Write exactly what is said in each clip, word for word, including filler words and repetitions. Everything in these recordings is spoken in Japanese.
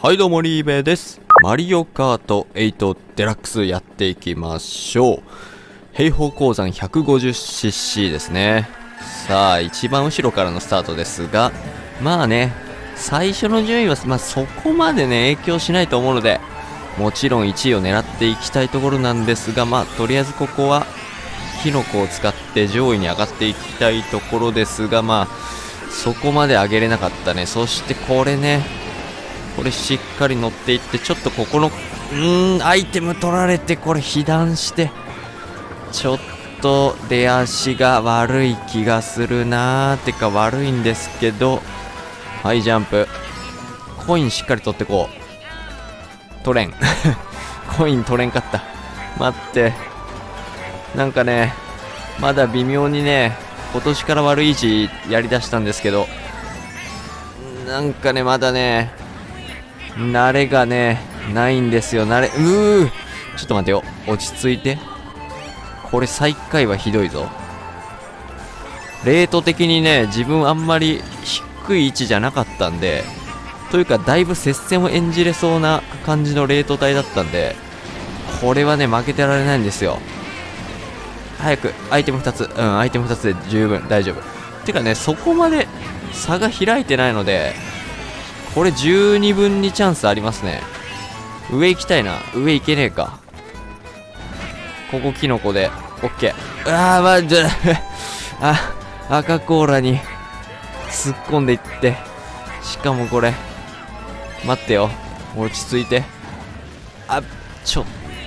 はいどうもリーベです。マリオカートエイトデラックスやっていきましょう。平方鉱山 ひゃくごじゅっシーシー ですね。さあ一番後ろからのスタートですが、まあね最初の順位は、まあ、そこまでね影響しないと思うので、もちろんいちいを狙っていきたいところなんですが、まあとりあえずここはキノコを使って上位に上がっていきたいところですが、まあそこまで上げれなかったね。そしてこれね、これしっかり乗っていって、ちょっとここのうーんアイテム取られて、これ被弾してちょっと出足が悪い気がするなー。てか悪いんですけど、はいジャンプ、コインしっかり取ってこう。取れんコイン取れんかった。待って、なんかねまだ微妙にね今年から悪い位置やりだしたんですけど、なんかねまだね慣れがねないんですよ。慣れうーちょっと待てよ、落ち着いて。これ最下位はひどいぞ。レート的にね自分あんまり低い位置じゃなかったんで、というかだいぶ接戦を演じれそうな感じのレート帯だったんで、これはね負けてられないんですよ。早くアイテムふたつ、うんアイテムふたつで十分大丈夫。てかねそこまで差が開いてないので、これ十二分にチャンスありますね。上行きたいな。上行けねえか。ここキノコで OK。 あーまあじゃあ赤コーラに突っ込んでいって、しかもこれ待ってよ、落ち着いて。あちょ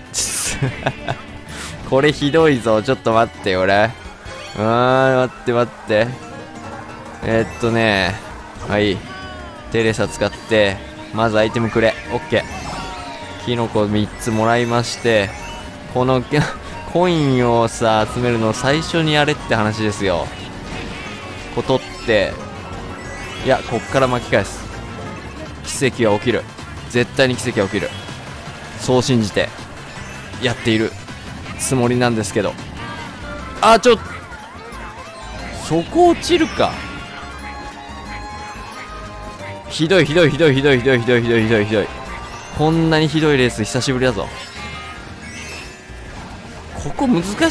これひどいぞ。ちょっと待ってよ俺。うーん待って待って、えー、っとねはいテレサ使ってまずアイテムくれ。 OK。 キノコみっつもらいまして、このコインをさ集めるのを最初にやれって話ですよ。こう取って、いやこっから巻き返す。奇跡は起きる。絶対に奇跡は起きる。そう信じてやっているつもりなんですけど、あちょっそこ落ちるか。ひどいひどいひどいひどいひどいひどいひどいひどいひどい。こんなにひどいレース久しぶりだぞ。ここ難しい。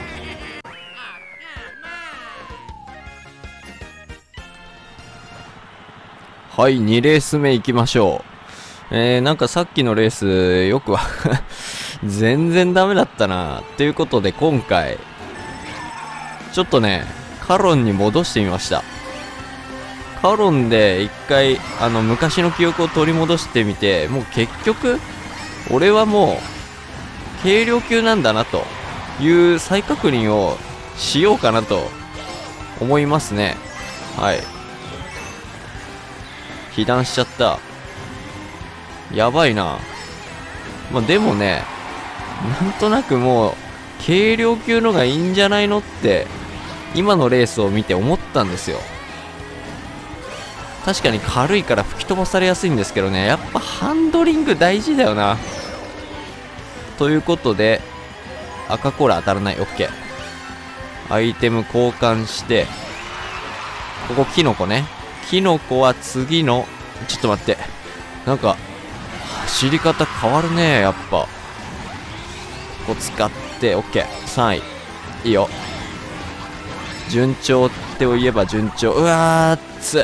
はいにレース目いきましょう。えー、なんかさっきのレースよくは全然ダメだったな。ということで今回ちょっとねカロンに戻してみました。カロンで一回あの昔の記憶を取り戻してみて、もう結局俺はもう軽量級なんだなという再確認をしようかなと思いますね。はい、被弾しちゃった。やばいな。まあでもねなんとなくもう軽量級のがいいんじゃないのって今のレースを見て思ったんですよ。確かに軽いから吹き飛ばされやすいんですけどね、やっぱハンドリング大事だよな。ということで赤コーラ当たらない。 OK。 アイテム交換して、ここキノコね。キノコは次のちょっと待って、なんか走り方変わるねやっぱ。ここ使って OK。 さんいいいよ。順調って言えば順調。うわーっつ、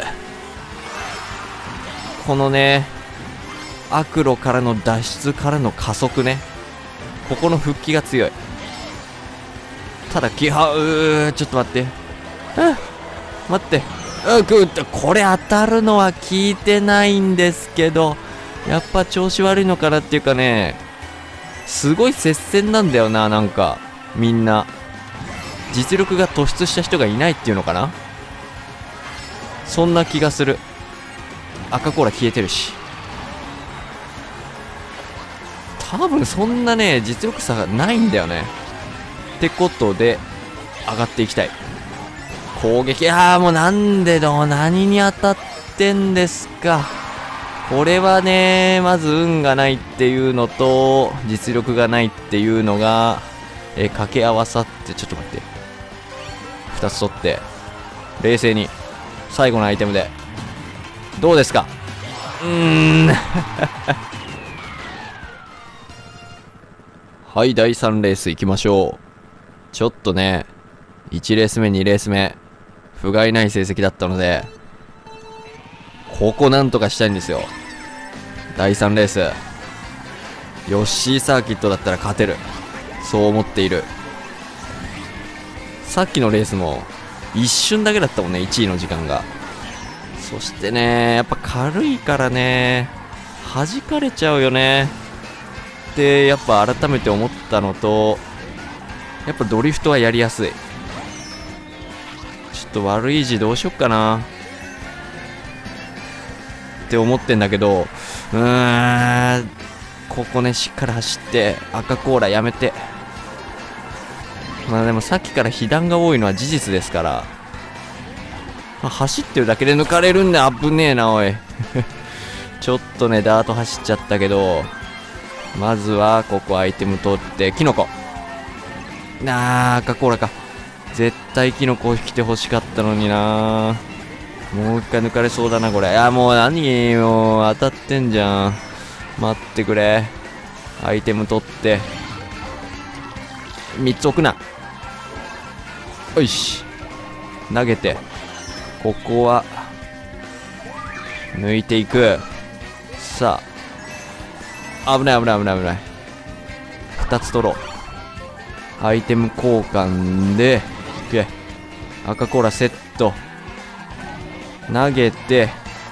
このね悪路からの脱出からの加速ね、ここの復帰が強い。ただ気はうーちょっと待って、あ待って、あくこれ当たるのは効いてないんですけど、やっぱ調子悪いのかなっていうかね、すごい接戦なんだよな。なんかみんな実力が突出した人がいないっていうのかな、そんな気がする。赤コーラ消えてるし、多分そんなね実力差がないんだよね。ってことで上がっていきたい。攻撃、ああもうなんでだ、何に当たってんですか。これはねまず運がないっていうのと実力がないっていうのがえ掛け合わさって、ちょっと待って、ふたつ取って冷静に最後のアイテムでどうですか。 ーんはい、だいさんレース行きましょう。ちょっとね、いちレース目、にレース目、不甲斐ない成績だったので、ここなんとかしたいんですよ。だいさんレース。ヨッシーサーキットだったら勝てる。そう思っている。さっきのレースも、一瞬だけだったもんね、いちいの時間が。そしてね、やっぱ軽いからね、弾かれちゃうよね。で、やっぱ改めて思ったのと、やっぱドリフトはやりやすい。ちょっと悪い字どうしよっかなって思ってんだけど、うーん、ここね、しっかり走って、赤コーラやめて。まあでもさっきから被弾が多いのは事実ですから、まあ、走ってるだけで抜かれるんで危ねえな、おい。ちょっとね、ダート走っちゃったけど、まずは、ここアイテム取って、キノコ。なあ、赤コーラか。絶対キノコを引きて欲しかったのにな。もう一回抜かれそうだな、これ。いや、もう何よ、当たってんじゃん。待ってくれ。アイテム取って。みっつ置くな。よし。投げて。ここは、抜いていく。さあ。危ない危ない危ない危ない。二つ取ろう。アイテム交換で、OK。赤コーラセット。投げて、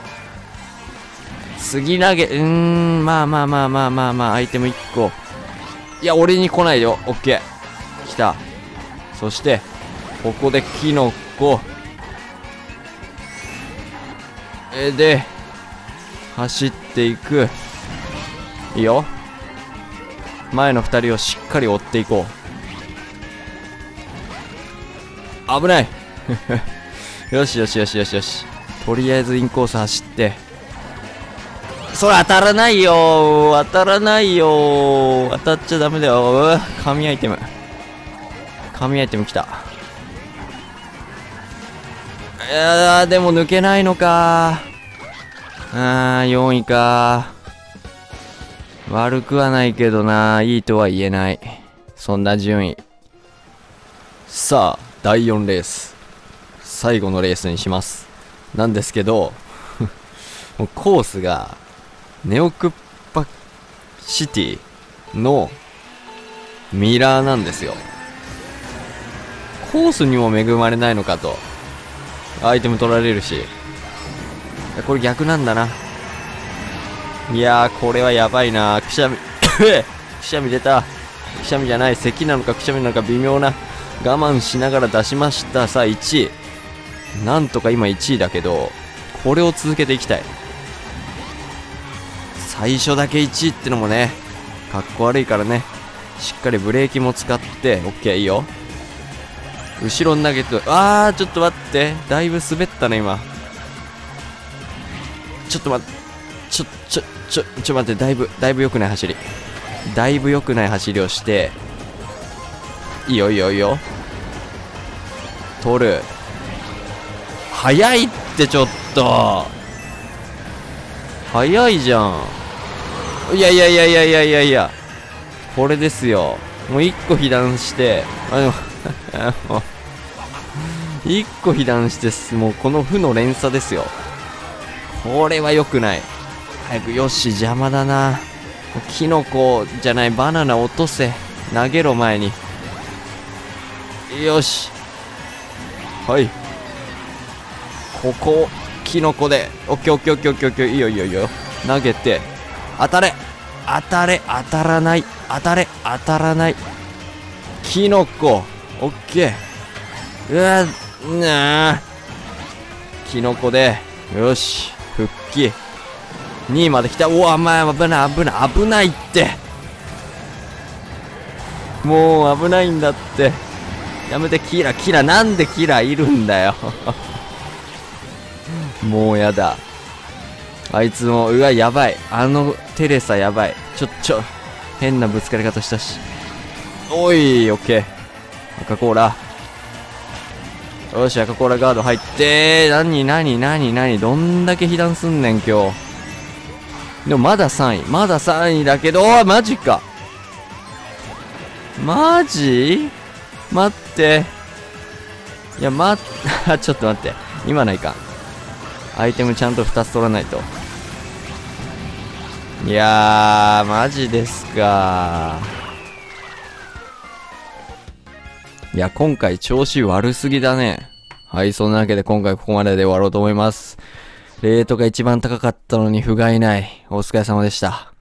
次投げ、うーん、まあまあまあまあまあまあ、アイテムいっこ。いや、俺に来ないよ。OK。来た。そして、ここでキノコ。え、で、走っていく。いいよ。前の二人をしっかり追っていこう。危ないよしよしよしよしよし。とりあえずインコース走って。それ当たらないよー、当たらないよー、当たっちゃダメだよ。神アイテム。神アイテム来た。いやー、でも抜けないのかー。あー、よんいかー。悪くはないけどな、いいとは言えない。そんな順位。さあ、だいよんレース。最後のレースにします。なんですけど、もうコースが、ネオクッパシティのミラーなんですよ。コースにも恵まれないのかと。アイテム取られるし。これ逆なんだな。いやー、これはやばいな。くしゃみ、くしゃみ出た。くしゃみじゃない。咳なのかくしゃみなのか微妙な。我慢しながら出しました。さあ、いちい。なんとか今いちいだけど、これを続けていきたい。最初だけいちいってのもね、かっこ悪いからね。しっかりブレーキも使って、オッケー、いいよ。後ろに投げて、あー、ちょっと待って。だいぶ滑ったね、今。ちょっと待って。ちょ、ちょ、ちょ、ちょ待って、だいぶ、だいぶ良くない走り。だいぶ良くない走りをして、いいよいいよいいよ。取る。早いってちょっと。早いじゃん。いやいやいやいやいやいやいや。これですよ。もう一個被弾して、あの、一個被弾して、もうこの負の連鎖ですよ。これは良くない。早く、よし、邪魔だな。キノコじゃない、バナナ落とせ。投げろ、前に。よし。はい。ここ、キノコで。オッケーオッケーオッケーオッケーオッケー。いいよいいよいいよ。投げて。当たれ当たれ当たらない当たれ当たらない。キノコ。オッケー。うわ、なあ。キノコで。よし。復帰。にいまで来た。おわ、まあ、危ない危ない危ないって。もう危ないんだって。やめて、キラキラ。なんでキラいるんだよ。もうやだ。あいつも、うわ、やばい。あのテレサやばい。ちょ、ちょ、変なぶつかり方したし。おい、オッケー。赤コーラ。よし、赤コーラガード入って、なになになになに、どんだけ被弾すんねん、今日。 でもまださんい。まださんいだけど、おい、マジか。マジ待って。いや、ま、ちょっと待って。今ないか。アイテムちゃんとふたつ取らないと。いやー、マジですか。いや、今回調子悪すぎだね。はい、そんなわけで今回ここまでで終わろうと思います。レートが一番高かったのに不甲斐ない。お疲れ様でした。